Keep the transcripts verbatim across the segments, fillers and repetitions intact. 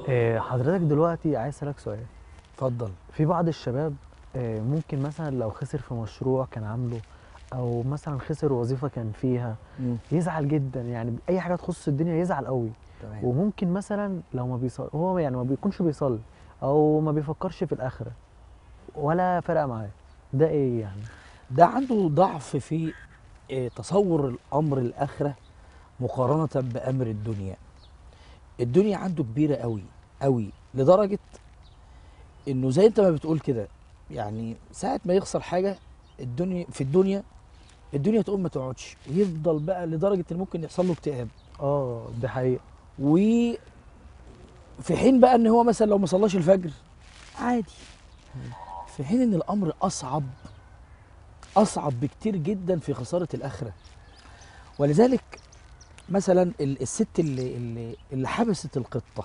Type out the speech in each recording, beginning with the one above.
آه، حضرتك دلوقتي عايز اسالك سؤال. اتفضل. في بعض الشباب آه، ممكن مثلا لو خسر في مشروع كان عامله، او مثلا خسر وظيفه كان فيها، مم. يزعل جدا، يعني اي حاجه تخص الدنيا يزعل قوي. تمام. وممكن مثلا لو ما بيصلي، هو يعني ما بيكونش بيصلي او ما بيفكرش في الاخره ولا فارقه معاه، ده ايه يعني؟ ده عنده ضعف في آه، تصور الامر الاخره مقارنه بامر الدنيا. الدنيا عنده كبيره قوي قوي لدرجه انه زي انت ما بتقول كده، يعني ساعه ما يخسر حاجه الدنيا في الدنيا الدنيا تقوم ما تقعدش، ويفضل بقى لدرجه ان ممكن يحصل له اكتئاب. اه ده حقيقه. وفي حين بقى ان هو مثلا لو ما صلاش الفجر عادي، في حين ان الامر اصعب اصعب بكتير جدا في خساره الاخره. ولذلك مثلا ال- الست اللي اللي اللي حبست القطه،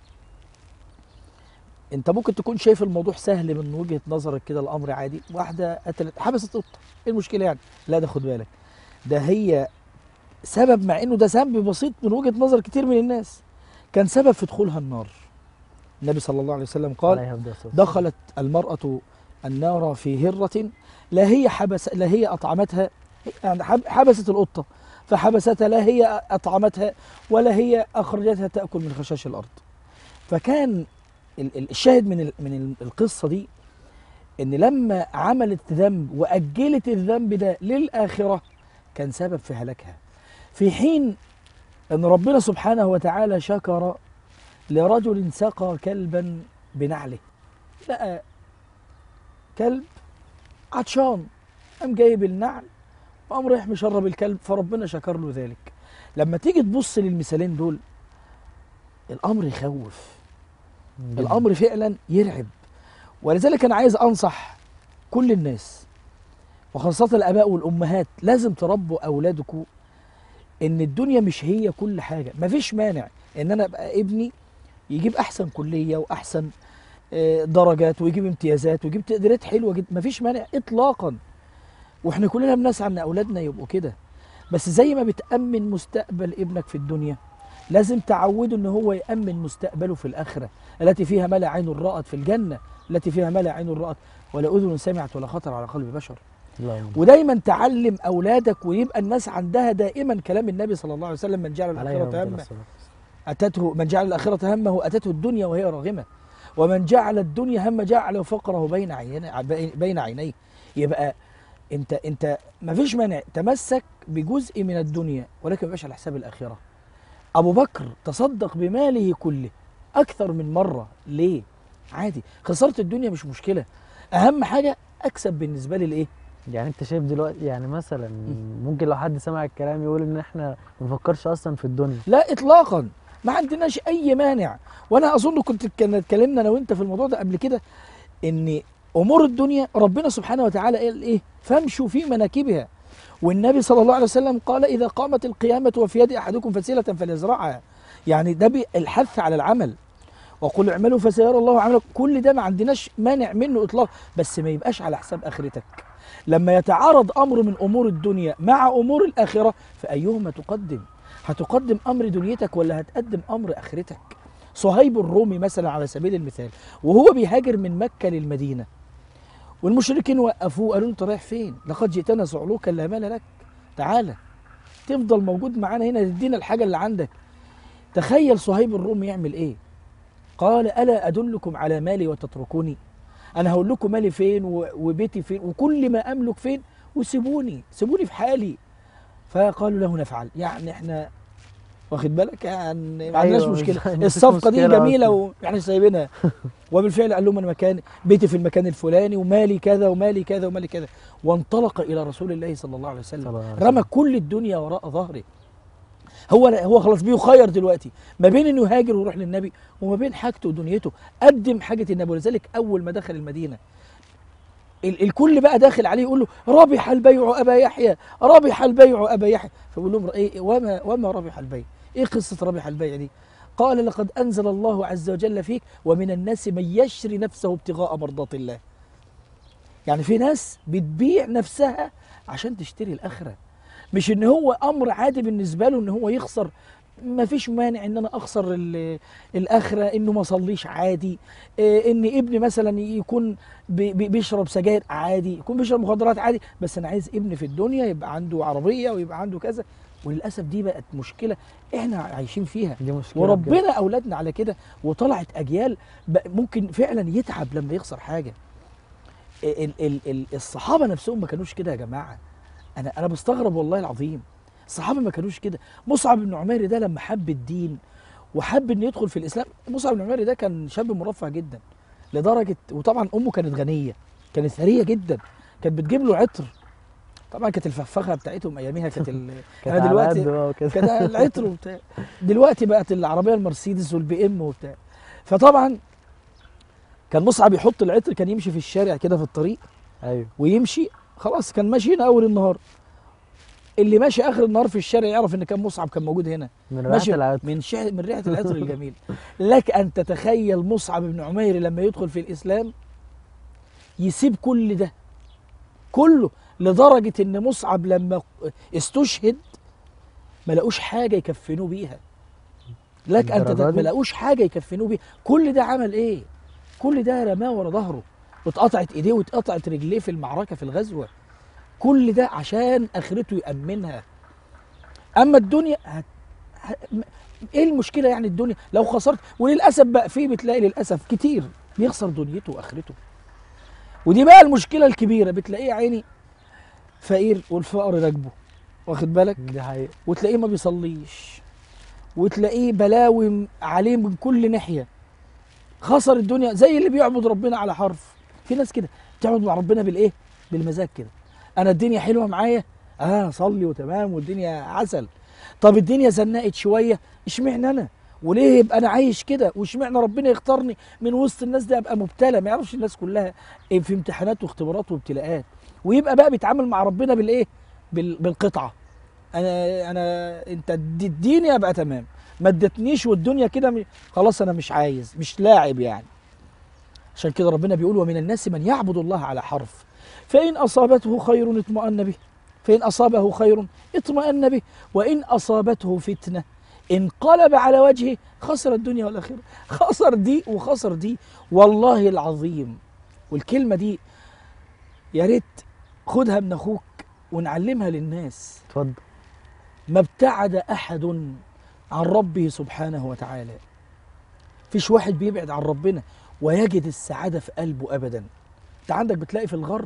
انت ممكن تكون شايف الموضوع سهل من وجهه نظرك كده، الامر عادي، واحده قتلت حبست قطه، ايه المشكله يعني؟ لا، ده خد بالك، ده هي سبب، مع انه ده ذنب بسيط من وجهه نظر كتير من الناس، كان سبب في دخولها النار. النبي صلى الله عليه وسلم قال: عليها افضل الصلاه والسلام. دخلت المراه النار في هره، لا هي حبس لا هي اطعمتها، يعني حب- حبست القطه فحبستها، لا هي اطعمتها ولا هي اخرجتها تاكل من خشاش الارض. فكان ال- ال- الشاهد من ال- من ال- القصه دي ان لما عملت ذنب واجلت الذنب ده للاخره كان سبب في هلاكها، في حين ان ربنا سبحانه وتعالى شكر لرجل سقى كلبا بنعله. لقى كلب عطشان، قام جايب النعل وقام رايح مشرب الكلب، فربنا شكر له ذلك. لما تيجي تبص للمثالين دول الامر يخوف، جدا. الامر فعلا يرعب. ولذلك انا عايز انصح كل الناس وخاصة الاباء والامهات، لازم تربوا اولادكم ان الدنيا مش هي كل حاجة. مفيش مانع ان انا ابقى ابني يجيب احسن كلية واحسن آه، درجات ويجيب امتيازات ويجيب تقديرات حلوة جدا، مفيش مانع اطلاقا، واحنا كلنا بنسعى ان اولادنا يبقوا كده. بس زي ما بتأمن مستقبل ابنك في الدنيا لازم تعوده ان هو يأمن مستقبله في الآخرة التي فيها ما لا عين رأت، في الجنة التي فيها ما لا عين رأت ولا أذن سمعت ولا خطر على قلب بشر. اللهم ودايما تعلم أولادك ويبقى الناس عندها دائما كلام النبي صلى الله عليه وسلم: من جعل عليها الآخرة افضل همه الصلاه والسلام. أتته من جعل الآخرة همه أتته الدنيا وهي راغمة، ومن جعل الدنيا هم جعل فقره بين عينيه بين عينيه. يبقى انت انت ما فيش مانع تمسك بجزء من الدنيا ولكن ما يبقاش على حساب الاخره. ابو بكر تصدق بماله كله اكثر من مره، ليه؟ عادي، خسرت الدنيا مش مشكله، اهم حاجه اكسب بالنسبه لي الايه. يعني انت شايف دلوقتي، يعني مثلا م. ممكن لو حد سمع الكلام يقول ان احنا ما بنفكرش اصلا في الدنيا؟ لا اطلاقا، ما عندناش اي مانع. وانا اظن كنت كنا اتكلمنا انا وانت في الموضوع ده قبل كده، ان امور الدنيا ربنا سبحانه وتعالى قال ايه: فامشوا في مناكبها. والنبي صلى الله عليه وسلم قال: إذا قامت القيامة وفي يد أحدكم فسيلة فليزرعها. يعني ده بي- الحث على العمل، وقل اعملوا فسيرى الله عملكم. كل ده ما عندناش مانع منه إطلاق، بس ما يبقاش على حساب آخرتك. لما يتعارض أمر من أمور الدنيا مع أمور الآخرة فأيهما تقدم؟ هتقدم أمر دنيتك ولا هتقدم أمر آخرتك؟ صهيب الرومي مثلا على سبيل المثال، وهو بيهاجر من مكة للمدينة والمشركين وقفوه قالوا له: انت رايح فين؟ لقد جئتنا صعلوكا لا مال لك، تعالى تفضل موجود معانا هنا تدينا الحاجه اللي عندك. تخيل صهيب الروم يعمل ايه؟ قال: الا ادلكم على مالي وتتركوني؟ انا هقول لكم مالي فين و- وبيتي فين وكل ما املك فين، وسيبوني سيبوني في حالي. فقالوا له: نفعل. يعني احنا واخد بالك، يعني ما عندناش ايوه مشكله، بالظبط، مفيش الصفقه دي مشكله جميله اصلا. واحنا سايبينها. وبالفعل قال لهم: انا مكان بيتي في المكان الفلاني ومالي كذا ومالي كذا ومالي كذا. وانطلق الى رسول الله صلى الله عليه صلى وسلم، الله عليه رمى وسلم. كل الدنيا وراء ظهره. هو هو خلاص بيخير دلوقتي ما بين انه يهاجر ويروح للنبي وما بين حاجته ودنيته. قدم حاجه النبي. ولذلك اول ما دخل المدينه ال الكل بقى داخل عليه يقول له: ربح البيع ابا يحيى، ربح البيع ابا يحيى. فبيقول لهم: ايه وما وما ربح البيع؟ ايه قصه ربح البيع دي؟ قال: لقد انزل الله عز وجل فيك: ومن الناس من يشري نفسه ابتغاء مرضات الله. يعني في ناس بتبيع نفسها عشان تشتري الاخره، مش ان هو امر عادي بالنسبه له ان هو يخسر ما فيش مانع ان انا اخسر ال- الاخره، انه ما اصليش عادي، إيه، ان ابني مثلا يكون بي- بي- بيشرب سجاير عادي، يكون بيشرب مخدرات عادي، بس انا عايز ابني في الدنيا يبقى عنده عربيه ويبقى عنده كذا. وللاسف دي بقت مشكله احنا عايشين فيها، دي مشكله بجد. وربنا اولادنا على كده، وطلعت اجيال بقى ممكن فعلا يتعب لما يخسر حاجه. ال ال ال الصحابه نفسهم ما كانوش كده يا جماعه. انا انا بستغرب والله العظيم، الصحابه ما كانوش كده. مصعب بن عمير ده لما حب الدين وحب انه يدخل في الاسلام، مصعب بن عمير ده كان شاب مرفه جدا لدرجه، وطبعا امه كانت غنيه، كانت ثريه جدا، كانت بتجيب له عطر. طبعا كانت الفخفخه بتاعتهم اياميها كانت ال... كانت انا على قد دلوقتي بقى وكده. كانت العطر وبتاع، دلوقتي بقت العربيه المرسيدس والبي ام وبتاع. فطبعا كان مصعب يحط العطر، كان يمشي في الشارع كده في الطريق ايوه. ويمشي، خلاص كان ماشي هنا اول النهار، اللي ماشي اخر النهار في الشارع يعرف ان كان مصعب كان موجود هنا، من ريحه ماشي العطر. من شع... من ريحه العطر الجميل. لك ان تتخيل مصعب بن عمير لما يدخل في الاسلام يسيب كل ده كله، لدرجه ان مصعب لما استشهد ما لقوش حاجه يكفنوه بيها. لك ان تت... الدرجة ما دي؟ لقوش حاجه يكفنوه بيها. كل ده عمل ايه؟ كل ده رماه ورا ظهره، واتقطعت ايديه واتقطعت رجليه في المعركه في الغزوه. كل ده عشان اخرته يامنها. اما الدنيا هت... ه... م- ايه المشكله يعني الدنيا لو خسرت؟ وللاسف بقى في بتلاقي للاسف كتير بيخسر دنيته واخرته. ودي بقى المشكله الكبيره، بتلاقيه يا عيني فقير والفقر راكبه، واخد بالك؟ دي حقيقه. وتلاقيه ما بيصليش، وتلاقيه بلاوي عليه من كل ناحيه، خسر الدنيا زي اللي بيعبد ربنا على حرف. في ناس كده بتعبد مع ربنا بالايه؟ بالمزاج كده. انا الدنيا حلوه معايا، اه صلي وتمام والدنيا عسل. طب الدنيا زنقت شويه، اشمعنى انا؟ وليه يبقى انا عايش كده؟ واشمعنى ربنا يختارني من وسط الناس دي ابقى مبتلى؟ ما يعرفش الناس كلها في امتحانات واختبارات وابتلاءات، ويبقى بقى بيتعامل مع ربنا بالايه؟ بال- بالقطعه. انا انا انت اديتني ابقى تمام، ما ادتنيش والدنيا كده م- خلاص انا مش عايز، مش لاعب يعني. عشان كده ربنا بيقول ومن الناس من يعبد الله على حرف، فإن أصابته خير اطمأن به، فإن أصابه خير اطمأن به، وإن أصابته فتنة انقلب على وجهه خسر الدنيا والآخرة. خسر دي وخسر دي والله العظيم. والكلمة دي يا ريت خدها من أخوك ونعلمها للناس. اتفضل. ما ابتعد أحد عن ربه سبحانه وتعالى، فيش واحد بيبعد عن ربنا ويجد السعادة في قلبه أبدا. انت عندك بتلاقي في الغرب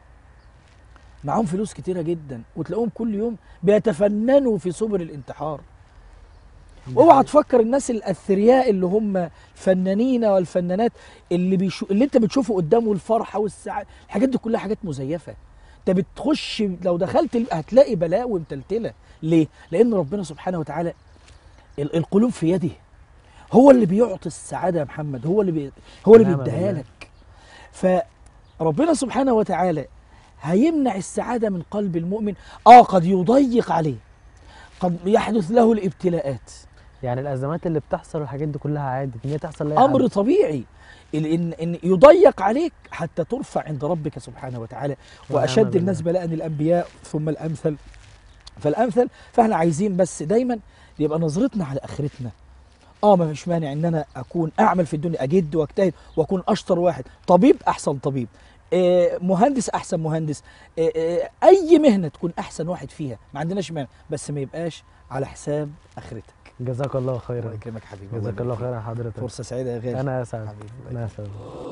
معاهم فلوس كتيرة جدا، وتلاقوهم كل يوم بيتفننوا في سبل الانتحار. دي اوعى حقيقة. تفكر الناس الاثرياء اللي هم فنانين والفنانات اللي بيشو... اللي انت بتشوفه قدامه الفرحة والسعادة، الحاجات دي كلها حاجات مزيفة. انت بتخش لو دخلت ال- هتلاقي بلاوي متلتلة. ليه؟ لأن ربنا سبحانه وتعالى ال- القلوب في يده، هو اللي بيعطي السعادة يا محمد، هو اللي بي... هو اللي نعم بيديها بالله. لك. فربنا سبحانه وتعالى هيمنع السعادة من قلب المؤمن. اه قد يضيق عليه، قد يحدث له الابتلاءات، يعني الازمات اللي بتحصل والحاجات دي كلها عادي ان هي تحصل لاي امر حد. طبيعي. ال- ان ان يضيق عليك حتى ترفع عند ربك سبحانه وتعالى. ونعم واشد الناس بالله. بلاء الانبياء ثم الامثل فالامثل. فاحنا عايزين بس دايما يبقى نظرتنا على اخرتنا. اه ما فيش مانع ان انا اكون اعمل في الدنيا، اجد واجتهد واكون اشطر واحد، طبيب احسن طبيب، آه مهندس احسن مهندس، آه آه اي مهنه تكون احسن واحد فيها، ما عندناش مانع، بس ما يبقاش على حساب اخرتك. جزاك الله الله خيرا. يكرمك حبيبي، جزاك الله يبارك فيك. خيرا حضرتك. فرصه سعيده يا غالي. انا اسعد. حبيبي. انا اسعد.